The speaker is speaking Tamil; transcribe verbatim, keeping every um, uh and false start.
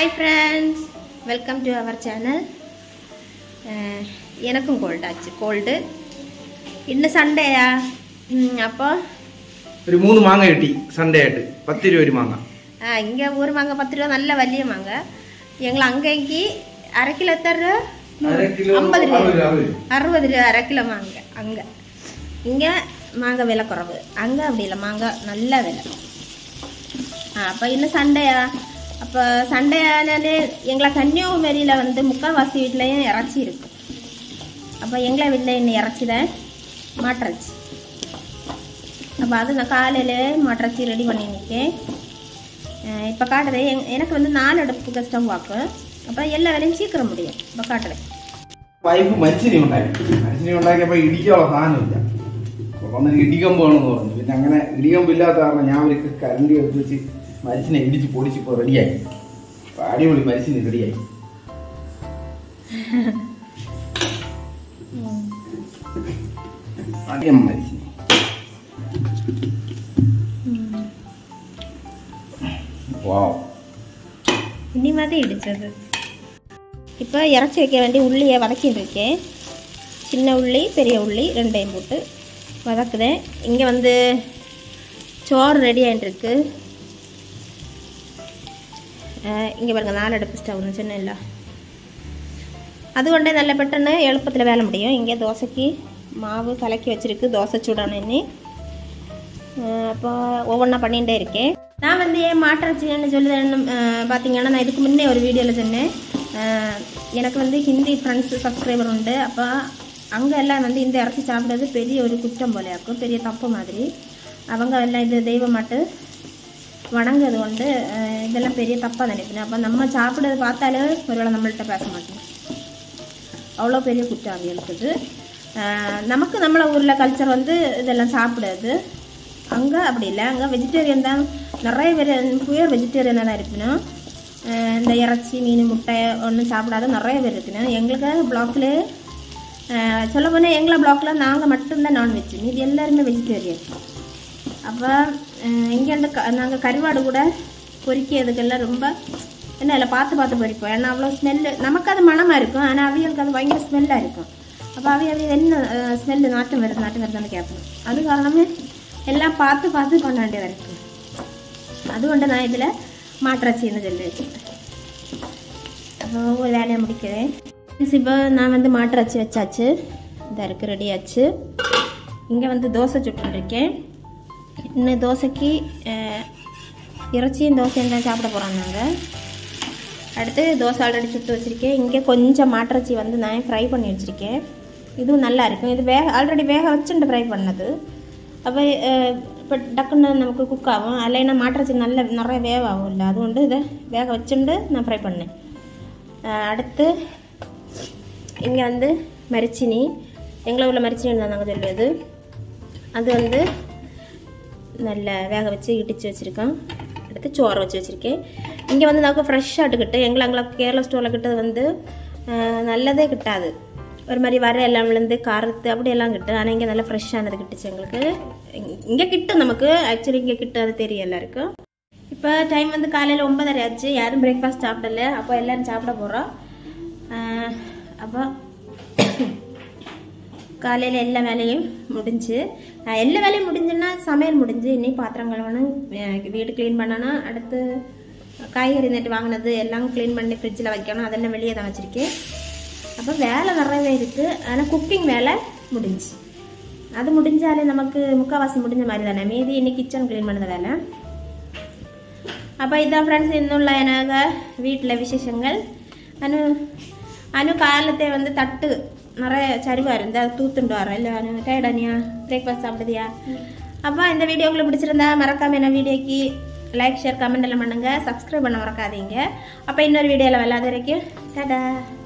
Hi friends, welcome to our channel. எனக்கும் கோல்ட் ஆச்சு கோல்டு இன்னும் சண்டேயா அப்போ ஒரு மூணு மாங்காய் வெட்டி சண்டே ஆட்டு பத்து ரூபா ஒரு மாங்காய் ஆ இங்கே ஒரு மாங்காய் பத்து ரூபா நல்ல வலிய மாங்காய் எங்களை அங்கேக்கு அரை கிலோ தர ஐம்பது ரூபா அறுபது ரூபா அரை கிலோ மாங்காய் அங்கே இங்கே மாங்காய் விலை குறைவு அங்கே அப்படி இல்லை மாங்காய் நல்ல விலை. ஆ அப்போ இன்னும் சண்டையா அப்போ சண்டையானாலே எங்களை கன்னியாகுமரியில் வந்து முக்கால்வாசி வீட்லேயும் இறைச்சி இருக்கு. அப்போ எங்களை வீட்டில் இன்னும் இறைச்சி தான் மாட்டிறச்சி. அப்போ அது நான் காலையில் மாட்டிறச்சி ரெடி பண்ணி நிற்கேன். இப்போ காட்டுறேன் எங் எனக்கு வந்து நாலு அடுப்பு கஷ்டம் பார்க்கும். அப்போ எல்லா வேலையும் சீக்கிரம் முடியும். இப்போ காட்டுறேன் വൈഫ് മരിച്ചിനി ഉണ്ടാക്കി മരിച്ചിനി ഉണ്ടാക്കിയപ്പോൾ ഇടിക്കാനുള്ള സാധനമില്ല കൊണ്ടുവന്ന് ഇടികമ്പ് വേണമെന്ന് പറഞ്ഞു. പിന്നെ അങ്ങനെ ഇടികമ്പ് ഇല്ലാത്ത കാരണം ഞാൻ ഒരു കരണ്ടി എടുത്ത് വെച്ച് മരിച്ചിനെ ഇടിച്ച് പൊടിച്ച് ഇപ്പോൾ റെഡിയായി. അപ്പോൾ അടിപൊളി മരിച്ചിന് റെഡിയായി. ആദ്യം മരിച്ചിനി വാവ് இனிமேதான் இடிச்சது. இப்போ இறச்சி வைக்க வேண்டிய உள்ளியை வதக்கிட்டு இருக்கேன். சின்ன உள்ளி பெரிய உள்ளி ரெண்டையும் போட்டு வதக்குதேன். இங்கே வந்து சோறு ரெடி ஆகிட்டுருக்கு. இங்கே பாருங்கள் நாலு அடுப்பு ஸ்டவ் சின்ன இல்லை அது கொண்டே நல்ல பெட்டன்னு எளுப்பத்தில் வேலை முடியும். இங்கே தோசைக்கு மாவு கலக்கி வச்சுருக்கு தோசை சூடான எண்ணி. அப்போ ஒவ்வொன்றா பண்ணிகிட்டே இருக்கேன். நான் வந்து ஏன் மாட்டிறச்சின்னு சொல்லி பார்த்தீங்கன்னா நான் இதுக்கு முன்னே ஒரு வீடியோவில் சொன்னேன். எனக்கு வந்து ஹிந்தி ஃப்ரெண்ட்ஸு சப்ஸ்கிரைபர் உண்டு. அப்போ அங்கே எல்லாம் வந்து இந்த இறச்சி சாப்பிட்றது பெரிய ஒரு குற்றம் போல இருக்கும், பெரிய தப்பு மாதிரி. அவங்க எல்லாம் இது தெய்வமாட்டு வணங்குறது உண்டு. இதெல்லாம் பெரிய தப்பாக நினைக்கிறேன். அப்போ நம்ம சாப்பிட்றது பார்த்தாலே ஒருவேளை நம்மள்கிட்ட பேச மாட்டோம். அவ்வளோ பெரிய குற்றம் அது இருக்குது. நமக்கு நம்மள ஊரில் கல்ச்சர் வந்து இதெல்லாம் சாப்பிடாது. அங்கே அப்படி இல்லை, அங்கே வெஜிடேரியன் தான் நிறைய பேர் புயர் வெஜிடேரியனாக தான் இருக்கணும். இந்த இறைச்சி மீன் முட்டை ஒன்றும் சாப்பிடாத நிறைய பேர் இருக்கணும். எங்களுக்கு பிளாக்கில் சொல்ல போனால் எங்களை பிளாக்கில் நாங்கள் மட்டும்தான் நான்வெஜ், மீதி எல்லாருமே வெஜிடேரியன். அப்போ இங்கே வந்து க நாங்கள் கருவாடு கூட பொரிக்கிறதுக்கெல்லாம் ரொம்ப என்ன இல்லை பார்த்து பார்த்து பொரிப்போம். ஏன்னா அவ்வளோ ஸ்மெல்லு நமக்கு அது மனமாக இருக்கும், ஆனால் அவியலுக்கு அது பயங்கர ஸ்மெல்லாக இருக்கும். அப்போ அவிய அவிய என்ன ஸ்மெல்லு நாட்டம் வருது நாட்டம் வருதுன்னு கேட்போம். அது காரணமே எல்லாம் பார்த்து பார்த்து பண்ண வேண்டியதாக இருக்குது. அதுகொண்டு நான் இதில் மாட்டிறச்சின்னு சொல்லி வச்சுருக்கேன். அப்போ ஒரு வேலையை முடிக்கிறேன். இப்போ நான் வந்து மாட்டிறச்சி வச்சாச்சு, இதாக இருக்குது ரெடி ஆச்சு. இங்கே வந்து தோசை சுட்டுருக்கேன். இன்னும் தோசைக்கு இறைச்சியும் தோசையும் தான் சாப்பிட போகிறோம் நாங்கள். அடுத்து தோசை ஆல்ரெடி சுட்டு வச்சுருக்கேன். இங்கே கொஞ்சம் மாட்டிறச்சி வந்து நான் ஃப்ரை பண்ணி வச்சுருக்கேன். இதுவும் நல்லா இருக்கும். இது வேக ஆல்ரெடி வேக வச்சுட்டு ஃப்ரை பண்ணது. அப்போ இப்போ டக்குன்னு நமக்கு குக் ஆகும். இல்லைன்னா மாட்டிறச்சி நல்ல நிறைய வேவாகும் இல்லை, அது கொண்டு இதை வேக வச்சுட்டு நான் ஃப்ரை பண்ணேன். அடுத்து இங்கே வந்து மரிச்சினி, எங்களை உள்ள மரிச்சினின்னு தான் நாங்கள் சொல்லுவது. அது வந்து நல்ல வேக வச்சு இடித்து வச்சுருக்கேன். அடுத்து சோறு வச்சு வச்சுருக்கேன். இங்கே வந்து நமக்கு ஃப்ரெஷ்ஷாகிட்டு எங்களை அங்கே கேரளா ஸ்டோரில் கிட்டது வந்து நல்லதே கிட்டாது, ஒரு மாதிரி வர எல்லாம் விழுந்து கருத்து அப்படியெல்லாம் கிட்டும். ஆனால் இங்கே நல்லா ஃப்ரெஷ்ஷானது கிட்டுச்சு எங்களுக்கு. இங்கே கிட்டும் நமக்கு, ஆக்சுவலி இங்கே கிட்டும், அது தெரியும் எல்லாருக்கும். இப்போ டைம் வந்து காலையில் ஒன்பதரை ஆச்சு, யாரும் பிரேக்ஃபாஸ்ட் சாப்பிடல. அப்போ எல்லோரும் சாப்பிட போகிறோம். அப்போ காலையில் எல்லா வேலையும் முடிஞ்சு எல்லா வேலையும் முடிஞ்சுன்னா சமையல் முடிஞ்சு இனி பாத்திரம் கழுவணும், வீடு க்ளீன் பண்ணணும். அடுத்து காய்கறி நட்டு வாங்கினது எல்லாம் க்ளீன் பண்ணி ஃப்ரிட்ஜில் வைக்கணும், அதெல்லாம் வெளியே தான் வச்சுருக்கேன். அப்போ வேலை நிறையவே இருக்குது. ஆனால் குக்கிங் வேலை முடிஞ்சு, அது முடிஞ்சாலே நமக்கு முக்கால்வாசி முடிஞ்ச மாதிரி தானே. மீதி இன்னைக்கு கிச்சன் க்ளீன் பண்ணத வேலை. அப்போ இதான் ஃப்ரெண்ட்ஸ் இன்னுள்ள எனக்கு வீட்டில் விசேஷங்கள். அனு அனு காலத்தை வந்து தட்டு நிறைய சரிவாக இருந்தால் தூத்துண்டு வரோம் இல்லை அனு டயர்டானியா பிரேக்ஃபாஸ்ட் சாப்பிடுதியா. அப்போ இந்த வீடியோ உங்களுக்கு பிடிச்சிருந்தா மறக்காமல் என்ன வீடியோக்கு லைக் ஷேர் கமெண்ட் எல்லாம் பண்ணுங்கள், சப்ஸ்கிரைப் பண்ண மறக்காதீங்க. அப்போ இன்னொரு வீடியோவில் விளாது வரைக்கும் டாடா.